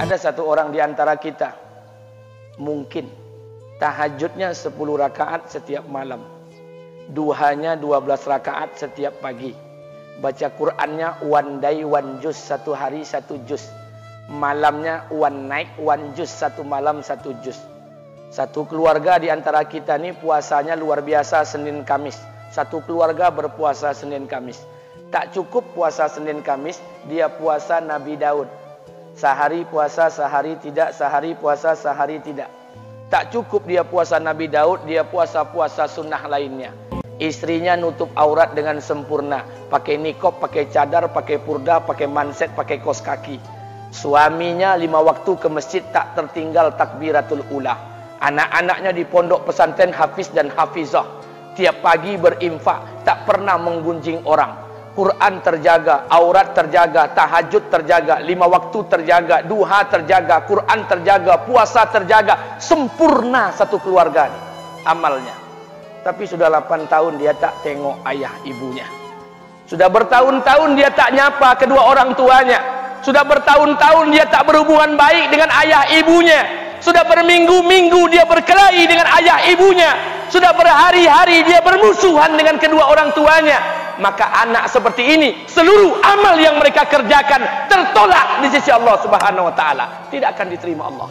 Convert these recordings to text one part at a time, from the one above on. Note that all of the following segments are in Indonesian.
Ada satu orang di antara kita, mungkin tahajudnya 10 rakaat setiap malam, duhanya 12 rakaat setiap pagi, baca Qur'annya one day one juz, satu hari satu juz, malamnya one night one juz, satu malam satu juz. Satu keluarga di antara kita nih puasanya luar biasa Senin Kamis. Satu keluarga berpuasa Senin Kamis. Tak cukup puasa Senin Kamis, dia puasa Nabi Daud. Sehari puasa, sehari tidak, sehari puasa, sehari tidak. Tak cukup dia puasa Nabi Daud, dia puasa-puasa sunnah lainnya. Istrinya nutup aurat dengan sempurna. Pakai nikob, pakai cadar, pakai purda, pakai manset, pakai kos kaki. Suaminya 5 waktu ke masjid tak tertinggal takbiratul ula. Anak-anaknya di pondok pesantren hafiz dan hafizah. Tiap pagi berinfak, tak pernah menggunjing orang. Quran terjaga, aurat terjaga, tahajud terjaga, 5 waktu terjaga, duha terjaga, Quran terjaga, puasa terjaga. Sempurna satu keluarga nih, amalnya. Tapi sudah 8 tahun dia tak tengok ayah ibunya. Sudah bertahun-tahun dia tak nyapa kedua orang tuanya. Sudah bertahun-tahun dia tak berhubungan baik dengan ayah ibunya. Sudah berminggu-minggu dia berkelahi dengan ayah ibunya. Sudah berhari-hari dia bermusuhan dengan kedua orang tuanya. Maka anak seperti ini, seluruh amal yang mereka kerjakan tertolak di sisi Allah Subhanahu wa taala, tidak akan diterima Allah.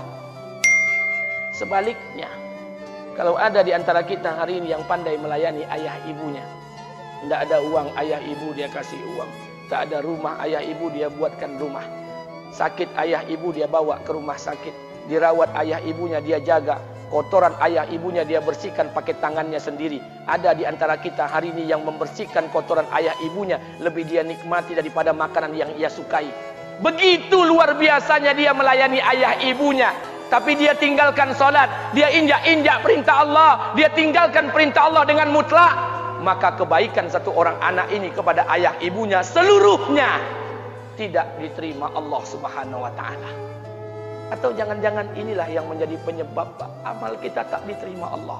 Sebaliknya, kalau ada di antara kita hari ini yang pandai melayani ayah ibunya, tidak ada uang ayah ibu dia kasih uang, tak ada rumah ayah ibu dia buatkan rumah, sakit ayah ibu dia bawa ke rumah sakit, dirawat ayah ibunya dia jaga, kotoran ayah ibunya dia bersihkan pakai tangannya sendiri. Ada di antara kita hari ini yang membersihkan kotoran ayah ibunya lebih dia nikmati daripada makanan yang ia sukai. Begitu luar biasanya dia melayani ayah ibunya. Tapi dia tinggalkan solat, dia injak-injak perintah Allah, dia tinggalkan perintah Allah dengan mutlak. Maka kebaikan satu orang anak ini kepada ayah ibunya seluruhnya tidak diterima Allah Subhanahu wa taala. Atau jangan-jangan inilah yang menjadi penyebab amal kita tak diterima Allah.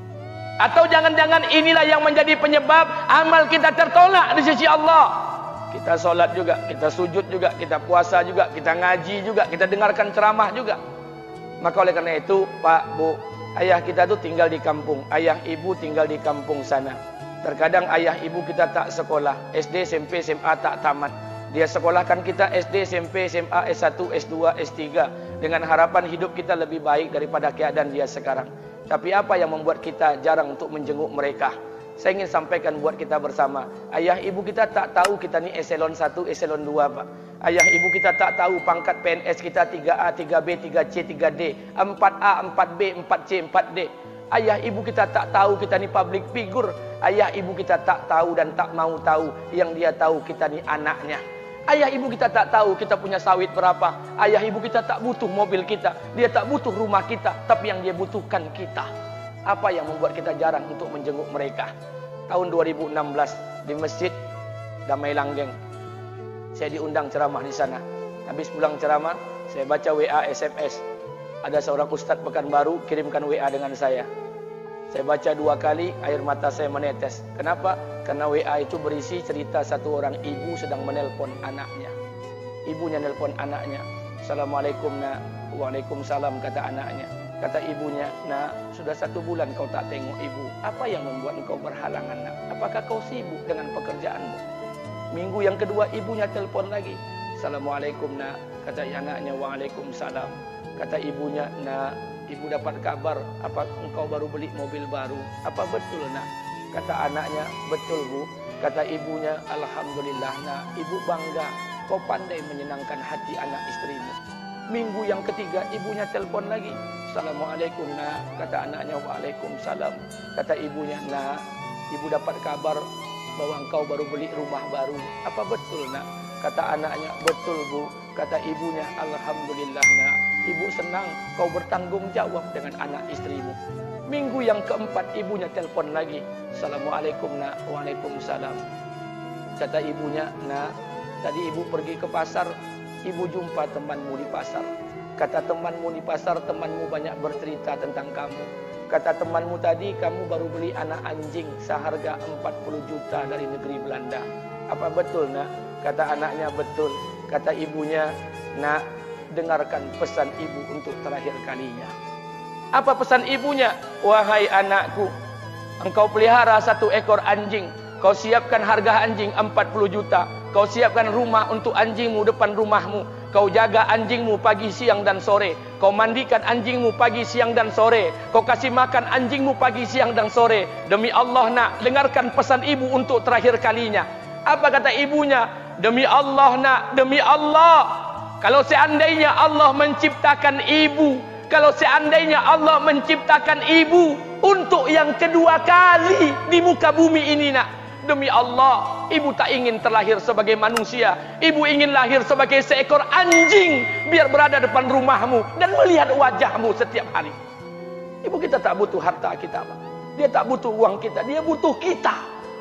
Atau jangan-jangan inilah yang menjadi penyebab amal kita tertolak di sisi Allah. Kita solat juga, kita sujud juga, kita puasa juga, kita ngaji juga, kita dengarkan ceramah juga. Maka oleh karena itu, Pak, Bu, ayah kita tuh tinggal di kampung, ayah ibu tinggal di kampung sana. Terkadang ayah ibu kita tak sekolah, SD, SMP, SMA tak tamat. Dia sekolahkan kita SD, SMP, SMA, S1, S2, S3 dengan harapan hidup kita lebih baik daripada keadaan dia sekarang. Tapi apa yang membuat kita jarang untuk menjenguk mereka? Saya ingin sampaikan buat kita bersama. Ayah ibu kita tak tahu kita ni eselon 1, eselon 2, Pak. Ayah ibu kita tak tahu pangkat PNS kita 3A, 3B, 3C, 3D, 4A, 4B, 4C, 4D. Ayah ibu kita tak tahu kita ni public figure. Ayah ibu kita tak tahu dan tak mau tahu. Yang dia tahu kita ni anaknya. Ayah ibu kita tak tahu kita punya sawit berapa. Ayah ibu kita tak butuh mobil kita. Dia tak butuh rumah kita. Tapi yang dia butuhkan kita. Apa yang membuat kita jarang untuk menjenguk mereka? Tahun 2016 di Masjid Damai Langgeng, saya diundang ceramah di sana. Habis pulang ceramah, saya baca WA SMS. Ada seorang ustadz Pekanbaru kirimkan WA dengan saya. Saya baca 2 kali, air mata saya menetes. Kenapa? Karena WA itu berisi cerita satu orang ibu sedang menelpon anaknya. Ibunya nelpon anaknya. Assalamualaikum nak. Waalaikumsalam, kata anaknya. Kata ibunya, nak, sudah 1 bulan kau tak tengok ibu. Apa yang membuat engkau berhalangan, nak? Apakah kau sibuk dengan pekerjaanmu? Minggu yang kedua ibunya telpon lagi. Assalamualaikum nak. Kata anaknya, waalaikumsalam. Kata ibunya, nak, ibu dapat kabar apa engkau baru beli mobil baru. Apa betul, nak? Kata anaknya, betul bu. Kata ibunya, alhamdulillah nak, ibu bangga. Kau pandai menyenangkan hati anak istrimu. Minggu yang ketiga ibunya telpon lagi. Assalamualaikum nak. Kata anaknya, waalaikumsalam. Kata ibunya, nak, ibu dapat kabar bahwa engkau baru beli rumah baru. Apa betul, nak? Kata anaknya, betul bu. Kata ibunya, alhamdulillah nak, ibu senang kau bertanggung jawab dengan anak istrimu. Minggu yang keempat ibunya telpon lagi. Assalamualaikum nak. Waalaikumsalam. Kata ibunya, nak, tadi ibu pergi ke pasar, ibu jumpa temanmu di pasar. Kata temanmu di pasar, temanmu banyak bercerita tentang kamu. Kata temanmu tadi, kamu baru beli anak anjing seharga 40 juta dari negeri Belanda. Apa betul, nak? Kata anaknya, betul. Kata ibunya, nak, dengarkan pesan ibu untuk terakhir kalinya. Apa pesan ibunya? Wahai anakku, engkau pelihara 1 ekor anjing. Kau siapkan harga anjing 40 juta. Kau siapkan rumah untuk anjingmu depan rumahmu. Kau jaga anjingmu pagi, siang, dan sore. Kau mandikan anjingmu pagi, siang, dan sore. Kau kasih makan anjingmu pagi, siang, dan sore. Demi Allah nak, dengarkan pesan ibu untuk terakhir kalinya. Apa kata ibunya? Demi Allah nak, demi Allah. Kalau seandainya Allah menciptakan ibu, kalau seandainya Allah menciptakan ibu untuk yang kedua kali di muka bumi ini nak, demi Allah, ibu tak ingin terlahir sebagai manusia. Ibu ingin lahir sebagai seekor anjing, biar berada depan rumahmu dan melihat wajahmu setiap hari. Ibu kita tak butuh harta kita, Pak. Dia tak butuh uang kita, dia butuh kita.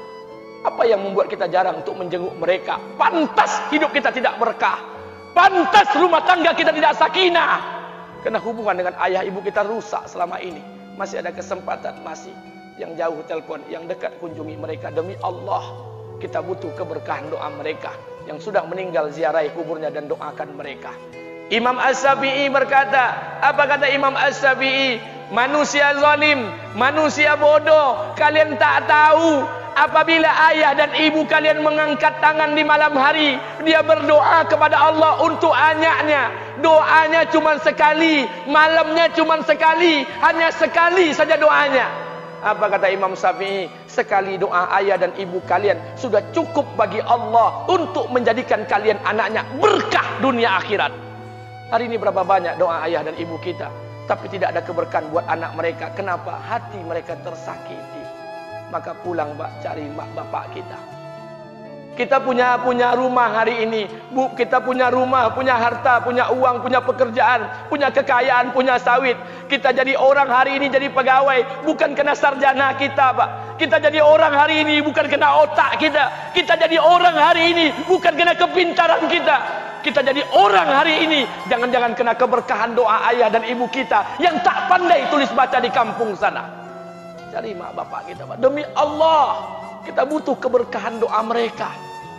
Apa yang membuat kita jarang untuk menjenguk mereka? Pantas hidup kita tidak berkah. Pantas rumah tangga kita tidak sakinah. Karena hubungan dengan ayah ibu kita rusak selama ini. Masih ada kesempatan, masih. Yang jauh telepon, yang dekat kunjungi mereka. Demi Allah, kita butuh keberkahan doa mereka. Yang sudah meninggal, ziarahi kuburnya dan doakan mereka. Imam As-Syafi'i berkata, apa kata Imam As-Syafi'i? Manusia zalim, manusia bodoh, kalian tak tahu apabila ayah dan ibu kalian mengangkat tangan di malam hari, dia berdoa kepada Allah untuk anaknya. Doanya cuma sekali, malamnya cuma sekali, hanya sekali saja doanya. Apa kata Imam Syafi'i? Sekali doa ayah dan ibu kalian sudah cukup bagi Allah untuk menjadikan kalian anaknya berkah dunia akhirat. Hari ini berapa banyak doa ayah dan ibu kita, tapi tidak ada keberkahan buat anak mereka. Kenapa? Hati mereka tersakiti. Maka pulang, Pak, cari mak bapak kita. Kita punya rumah hari ini, Bu, kita punya rumah, punya harta, punya uang, punya pekerjaan, punya kekayaan, punya sawit. Kita jadi orang hari ini jadi pegawai bukan kena sarjana kita, Pak. Kita jadi orang hari ini bukan kena otak kita. Kita jadi orang hari ini bukan kena kepintaran kita. Kita jadi orang hari ini jangan-jangan kena keberkahan doa ayah dan ibu kita yang tak pandai tulis baca di kampung sana. Cari mak bapak kita, Pak. Demi Allah, kita butuh keberkahan doa mereka.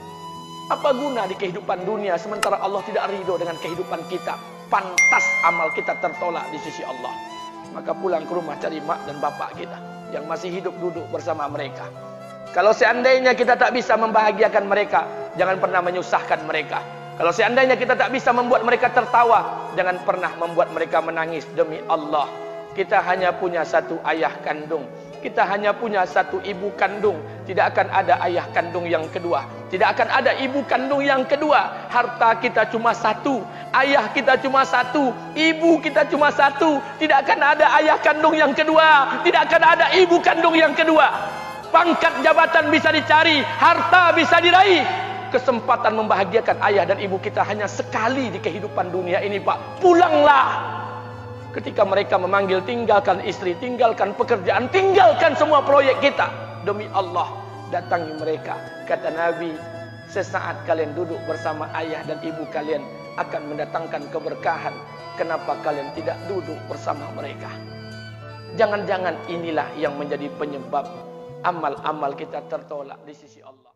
Apa guna di kehidupan dunia sementara Allah tidak ridho dengan kehidupan kita? Pantas amal kita tertolak di sisi Allah. Maka pulang ke rumah cari mak dan bapak kita yang masih hidup, duduk bersama mereka. Kalau seandainya kita tak bisa membahagiakan mereka, jangan pernah menyusahkan mereka. Kalau seandainya kita tak bisa membuat mereka tertawa, jangan pernah membuat mereka menangis. Demi Allah, kita hanya punya 1 ayah kandung. Kita hanya punya 1 ibu kandung. Tidak akan ada ayah kandung yang kedua. Tidak akan ada ibu kandung yang kedua. Harta kita cuma 1. Ayah kita cuma 1. Ibu kita cuma 1. Tidak akan ada ayah kandung yang kedua. Tidak akan ada ibu kandung yang kedua. Pangkat jabatan bisa dicari, harta bisa diraih. Kesempatan membahagiakan ayah dan ibu kita hanya sekali di kehidupan dunia ini, Pak. Pulanglah. Ketika mereka memanggil, tinggalkan istri, tinggalkan pekerjaan, tinggalkan semua proyek kita. Demi Allah, datangi mereka. Kata Nabi, sesaat kalian duduk bersama ayah dan ibu kalian akan mendatangkan keberkahan. Kenapa kalian tidak duduk bersama mereka? Jangan-jangan inilah yang menjadi penyebab amal-amal kita tertolak di sisi Allah.